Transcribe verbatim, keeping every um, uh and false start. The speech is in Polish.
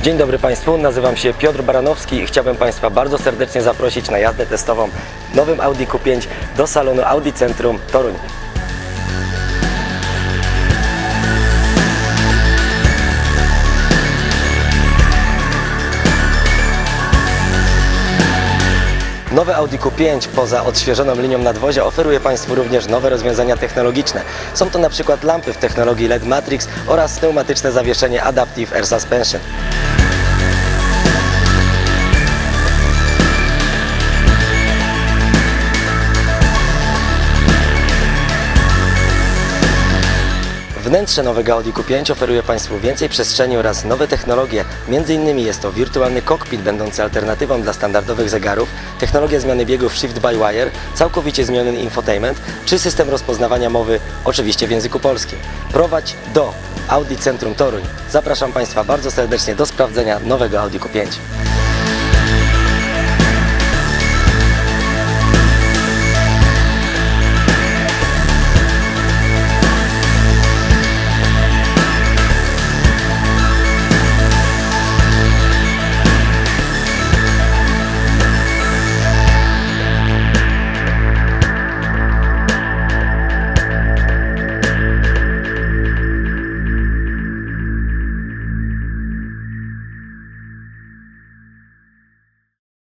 Dzień dobry Państwu, nazywam się Piotr Baranowski i chciałbym Państwa bardzo serdecznie zaprosić na jazdę testową nowym Audi Q pięć do salonu Audi Centrum Toruń. Nowe Audi Q pięć poza odświeżoną linią nadwozia oferuje Państwu również nowe rozwiązania technologiczne. Są to na przykład lampy w technologii L E D Matrix oraz pneumatyczne zawieszenie Adaptive Air Suspension. Wnętrze nowego Audi Q pięć oferuje Państwu więcej przestrzeni oraz nowe technologie. Między innymi jest to wirtualny cockpit będący alternatywą dla standardowych zegarów, technologia zmiany biegów Shift by Wire, całkowicie zmieniony infotainment czy system rozpoznawania mowy, oczywiście w języku polskim. Prowadź do Audi Centrum Toruń. Zapraszam Państwa bardzo serdecznie do sprawdzenia nowego Audi Q pięć.